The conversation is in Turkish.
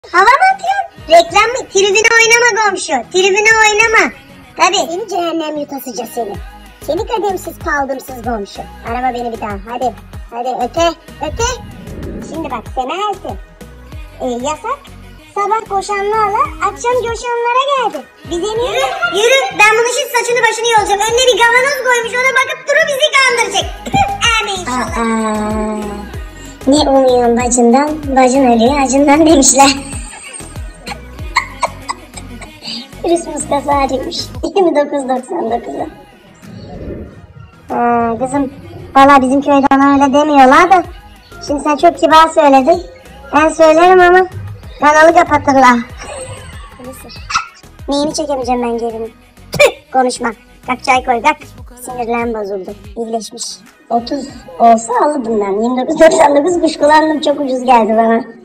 Hava mı atıyorsun? Reklam mı? Tribüne oynama komşu. Tribüne oynama. Tabii. Seni cehennem yutasıca seni. Seni kademsiz kaldımsız komşu. Arama beni bir daha. Hadi. Hadi öte. Öte. Şimdi bak Semer'si. Yasak. Sabah koşanlarla akşam coşanlara geldi. Bize mi? Yürü. Ben bunun için saçını başını yolacağım. Önüne bir kavanoz koymuş. Ona bakıp duru bizi kandıracak. Ne umuyorsun bacından? Bacın ölüyor acından demişler. Virüs muskası acıkmış. 29.99'a. Kızım valla bizim köyde ona öyle demiyorlar da. Şimdi sen çok kibar söyledin. Ben söylerim ama kanalı kapatırlar. Neyini çekemeyeceğim ben gelini? Konuşma. Kalk çay koy kalk. Sinirlerim bozuldu. İyileşmiş. 30 olsa alırdım ben. 29.99 kuşkulandım, çok ucuz geldi bana.